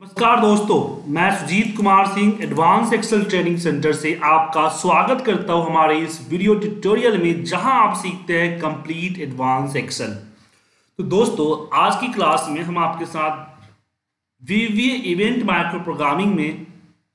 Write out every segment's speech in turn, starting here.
नमस्कार दोस्तों, मैं Sujeet Kumar Singh advance excel training centre से आपका स्वागत करता हूं हमारे इस वीडियो ट्यूटोरियल में, जहां आप सीखते हैं कंप्लीट एडवांस एक्सेल। तो दोस्तों, आज की क्लास में हम आपके साथ वीवीए इवेंट माइक्रो प्रोग्रामिंग में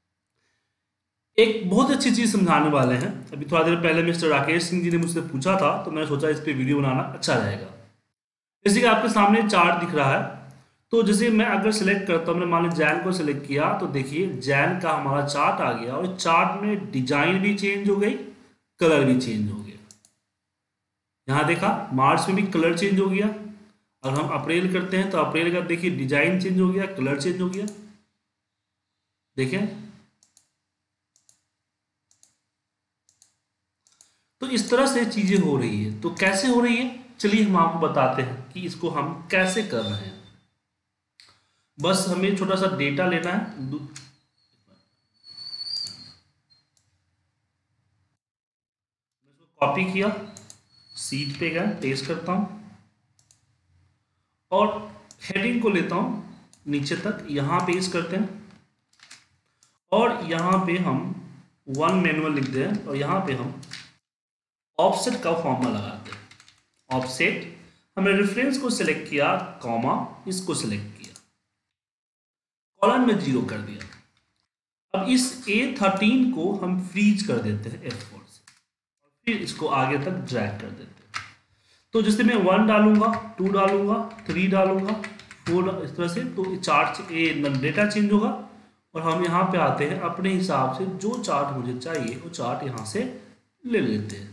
एक बहुत अच्छी चीज़ समझाने वाले हैं। अभी थोड़ा देर पहले मिस्टर राकेश सिंह जी ने मुझसे पूछा था, तो मैंने सोचा इस पर वीडियो बनाना अच्छा रहेगा। जैसे कि आपके सामने चार्ट दिख रहा है, तो जैसे मैं अगर सेलेक्ट करता हूँ, मैंने मान लो जैन को सेलेक्ट किया, तो देखिए जैन का हमारा चार्ट आ गया और चार्ट में डिजाइन भी चेंज हो गई, कलर भी चेंज हो गया। यहाँ देखा मार्च में भी कलर चेंज हो गया। अगर हम अप्रैल करते हैं तो अप्रैल का देखिए डिजाइन चेंज हो गया, कलर चेंज हो गया। देखें, तो इस तरह से चीजें हो रही है। तो कैसे हो रही है, चलिए हम आपको बताते हैं कि इसको हम कैसे कर रहे हैं। बस हमें छोटा सा डेटा लेना है। कॉपी किया, सीट पे गया, पेस्ट करता हूं और हेडिंग को लेता हूं नीचे तक, यहां पेस्ट करते हैं और यहां पे हम वन मैनुअल लिख दें और यहां पे हम ऑफसेट का फॉर्मूला लगाते हैं। ऑफसेट, हमने रेफरेंस को सिलेक्ट किया, कॉमा इसको सिलेक्ट किया, कॉलम में 0 कर दिया। अब इस A13 को हम फ्रीज कर देते हैं F4 से और फिर इसको आगे तक ड्रैग कर देते हैं। तो जैसे मैं 1 डालूंगा, 2 डालूंगा, 3 डालूंगा, 4, इस तरह से तो चार्ट डेटा चेंज होगा और हम यहाँ पे आते हैं अपने हिसाब से जो चार्ट मुझे चाहिए वो चार्ट यहाँ से ले लेते हैं।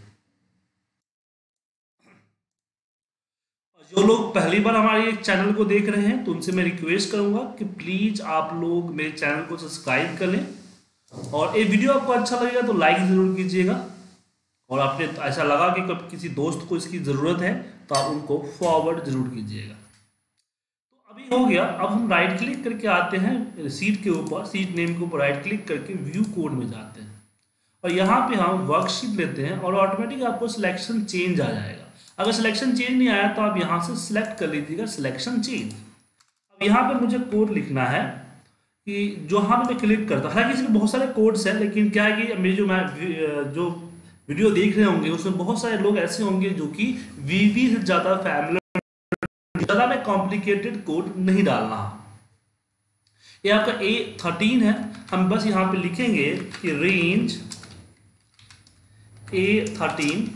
जो लोग पहली बार हमारे एक चैनल को देख रहे हैं तो उनसे मैं रिक्वेस्ट करूंगा कि प्लीज आप लोग मेरे चैनल को सब्सक्राइब कर लें और ये वीडियो आपको अच्छा लगेगा तो लाइक जरूर कीजिएगा और आपने ऐसा लगा कि कब किसी दोस्त को इसकी ज़रूरत है तो आप उनको फॉरवर्ड जरूर कीजिएगा। तो अभी हो गया। अब हम राइट क्लिक करके आते हैं सीट के ऊपर, सीट नेम के ऊपर राइट क्लिक करके व्यू कोड में जाते हैं और यहाँ पे हम वर्कशीट लेते हैं और ऑटोमेटिक आपको सिलेक्शन चेंज आ जाएगा। अगर सिलेक्शन चेंज नहीं आया तो आप यहाँ से सिलेक्ट कर लीजिएगा सिलेक्शन चेंज। अब यहाँ पर मुझे कोड लिखना है कि जो यहाँ पे मैं क्लिक करता हूँ, हालांकि इसमें बहुत सारे कोड्स हैं, लेकिन क्या है कि मेरी जो वीडियो देख रहे होंगे उसमें बहुत सारे लोग ऐसे होंगे जो कि वीवी से ज़्यादा फैमिली, ज़्यादा में कॉम्प्लिकेटेड कोड नहीं डालना। ये आपका A13 है, हम बस यहाँ पे लिखेंगे कि range A13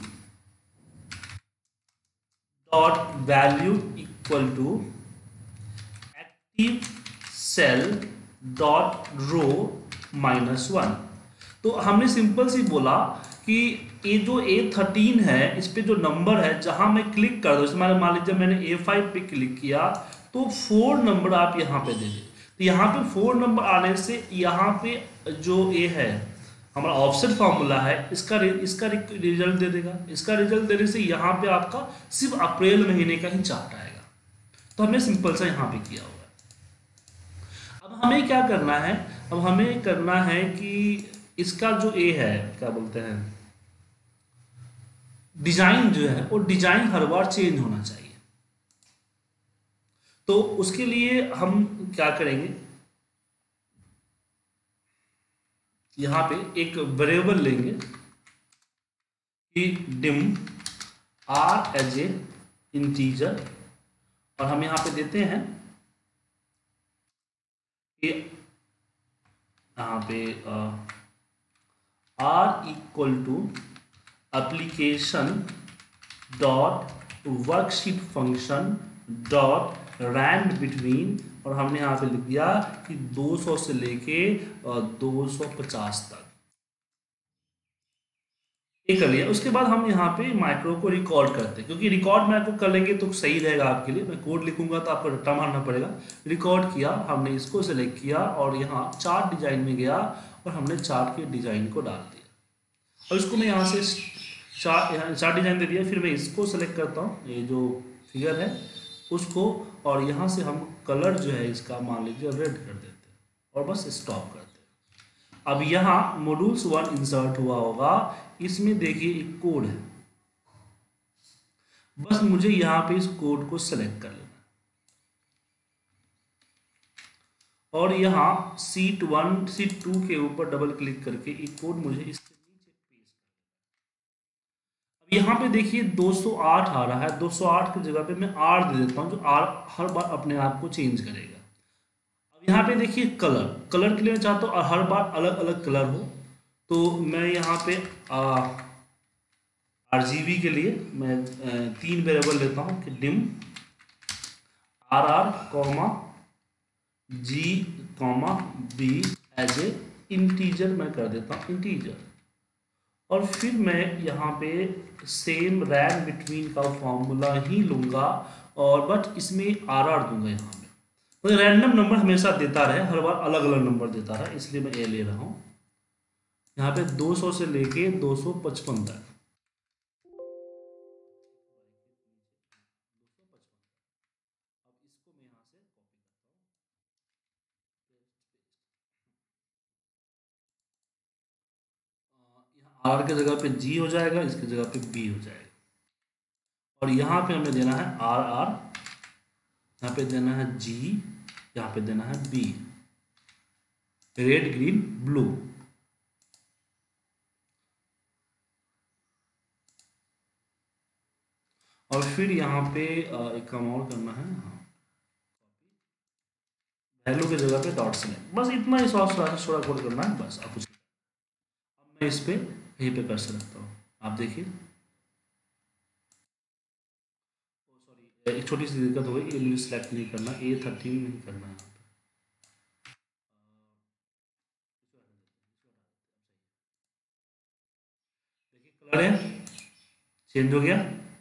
dot value equal to active cell dot row -1। तो हमने सिंपल सी बोला कि ये जो A13 है इस पे जो नंबर है जहां मैं क्लिक कर दूँ, मान लीजिए मैंने A5 पे क्लिक किया तो 4 नंबर आप यहाँ पे दे दें। तो यहाँ पे 4 नंबर आने से यहाँ पे जो A है हमारा ऑफसेट फॉर्मूला है, इसका रिजल्ट दे देगा। इसका रिजल्ट देने से यहाँ पे आपका सिर्फ अप्रैल महीने का ही चार्ट आएगा। तो हमने सिंपल सा यहाँ पे किया हुआ है। अब हमें क्या करना है, अब हमें करना है कि इसका जो ए है, क्या बोलते हैं, डिजाइन जो है वो डिजाइन हर बार चेंज होना चाहिए। तो उसके लिए हम क्या करेंगे, यहां पे एक वेरिएबल लेंगे कि dim R as a integer और हम यहां पे देते हैं कि यहां पे R equal to application dot worksheet function dot rand between, और हमने यहाँ पे लिख दिया कि 200 से लेके 250 तक ये कर लिया। उसके बाद हम यहाँ पे माइक्रो को रिकॉर्ड करते हैं, क्योंकि रिकॉर्ड माइक्रो कर लेंगे तो सही रहेगा आपके लिए। मैं कोड लिखूंगा तो आपको रट्टा मारना पड़ेगा। रिकॉर्ड किया, हमने इसको सेलेक्ट किया और यहाँ चार्ट डिजाइन में गया और हमने चार्ट के डिजाइन को डाल दिया और इसको मैं यहाँ से चार्ट डिजाइन दे दिया। फिर मैं इसको सेलेक्ट करता हूँ, ये जो फिगर है उसको, और यहाँ से हम कलर जो है इसका मान लीजिए रेड कर देते हैं और बस स्टॉप करते हैं। अब यहाँ मॉड्यूल्स 1 इंसर्ट हुआ होगा, इसमें देखिए एक कोड है, बस मुझे यहाँ पे इस कोड को सेलेक्ट कर लेना और यहाँ शीट 1 शीट 2 के ऊपर डबल क्लिक करके एक कोड मुझे इसके नीचे पेस्ट। अब यहाँ पे देखिए 208 आ रहा है, 208 की जगह पे मैं R दे देता हूँ, जो R हर बार अपने आप को चेंज करेगा। अब यहाँ पे देखिए कलर के लिए मैं चाहता हूँ हर बार अलग अलग कलर हो, तो मैं यहाँ पे RGB के लिए मैं 3 वेरिएबल लेता हूँ कि डिम RR G B as a integer मैं कर देता हूँ इंटीजर। और फिर मैं यहाँ पे सेम रैन बिटवीन का फॉर्मूला ही लूँगा, और बट इसमें RR दूंगा यहाँ पे, तो रैंडम नंबर हमेशा देता रहे, हर बार अलग अलग नंबर देता रहे, इसलिए मैं ये ले रहा हूँ। यहाँ पे 200 से लेके 255 तक। अब इसको मैं यहाँ से कॉपी करता हूँ, यहाँ R के जगह पे G हो जाएगा, इसके जगह पे B हो जाएगा। और यहाँ पे हमें देना है RR, यहाँ पे देना है G, यहाँ पे देना है B, रेड ग्रीन ब्लू। और फिर यहाँ पे एक काम और करना है, हाँ, वैल्यू की जगह पे डॉट सिलेक्ट, बस इतना ही थोड़ा कोड करना है बस। आप कुछ, अब मैं इस पे यहीं पे कर सकता हूँ, आप देखिए। सॉरी, एक छोटी सी दिक्कत हो गई, एलयू सिलेक्ट नहीं करना, A13 नहीं करना है। देखिए कलर है चेंज हो गया,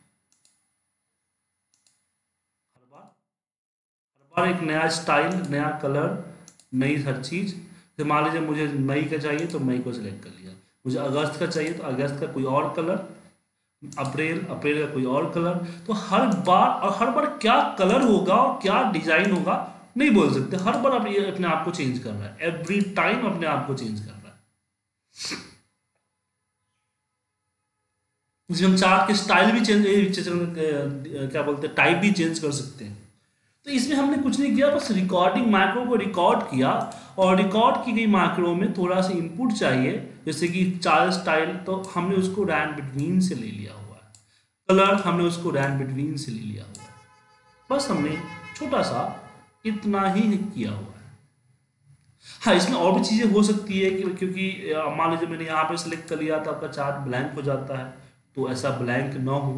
हर बार एक नया स्टाइल, नया कलर, नई हर चीज़। तो मान लीजिए मुझे मई का चाहिए तो मई को सिलेक्ट कर लिया, मुझे अगस्त का चाहिए तो अगस्त का कोई और कलर, अप्रैल का कोई और कलर। तो हर बार, और हर बार क्या कलर होगा और क्या डिजाइन होगा नहीं बोल सकते, हर बार अपने आप को चेंज कर रहा है, एवरी टाइम अपने आप को चेंज कर रहा है। इसमें हम चार्ट के स्टाइल भी चेंज, क्या बोलते हैं, टाइप भी चेंज कर सकते हैं। तो इसमें हमने कुछ नहीं किया, बस रिकॉर्डिंग मैक्रो को रिकॉर्ड किया, और रिकॉर्ड की गई मैक्रो में थोड़ा सा इनपुट चाहिए, जैसे कि चार्ट स्टाइल, तो हमने उसको रैन बिटवीन से ले लिया हुआ है, कलर हमने उसको रैन बिटवीन से ले लिया हुआ है, बस हमने छोटा सा इतना ही किया हुआ है। हाँ, इसमें और भी चीज़ें हो सकती है कि क्योंकि मान लीजिए मैंने यहाँ पे सिलेक्ट कर लिया तो आपका चार्ट ब्लैंक हो जाता है, तो ऐसा ब्लैंक ना हो,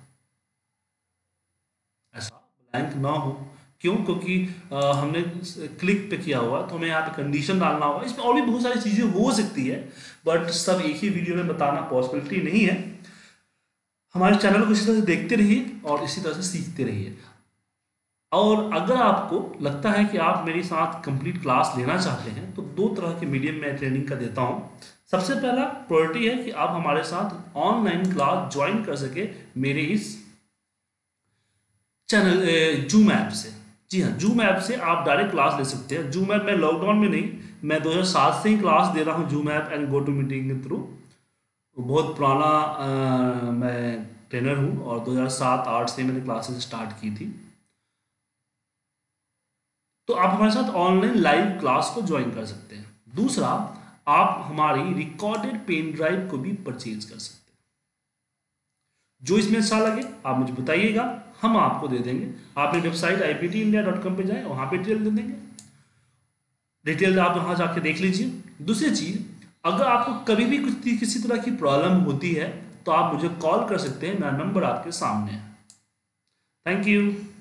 ऐसा ब्लैंक ना हो। क्यों? क्योंकि हमने क्लिक पे किया हुआ, तो हमें यहाँ पे कंडीशन डालना होगा, इसमें और भी बहुत सारी चीज़ें हो सकती है, बट सब एक ही वीडियो में बताना पॉसिबिलिटी नहीं है। हमारे चैनल को इसी तरह से देखते रहिए और इसी तरह से सीखते रहिए। और अगर आपको लगता है कि आप मेरे साथ कंप्लीट क्लास लेना चाहते हैं, तो 2 तरह के मीडियम में ट्रेनिंग का देता हूँ। सबसे पहला प्रायोरिटी है कि आप हमारे साथ ऑनलाइन क्लास ज्वाइन कर सके मेरे इस चैनल जूम ऐप से। जी हाँ, जूम ऐप से आप डायरेक्ट क्लास ले सकते हैं। जूम ऐप मैं लॉकडाउन में नहीं, मैं 2007 से ही क्लास दे रहा हूँ Zoom app and go to meeting के थ्रू। बहुत पुराना मैं ट्रेनर हूँ, और 2007-8 से मैंने क्लासेस स्टार्ट की थी। तो आप हमारे साथ ऑनलाइन लाइव क्लास को ज्वाइन कर सकते हैं। दूसरा, आप हमारी रिकॉर्डेड पेन ड्राइव को भी परचेज कर सकते हैं। जो इसमें अच्छा लगे आप मुझे बताइएगा, हम आपको दे देंगे। आप मेरी वेबसाइट iptindia.com पे जाएं, वहाँ पे डिटेल दे देंगे, डिटेल आप वहाँ जाके देख लीजिए। दूसरी चीज़, अगर आपको कभी भी कुछ किसी तरह की प्रॉब्लम होती है तो आप मुझे कॉल कर सकते हैं, मेरा नंबर आपके सामने है। Thank you.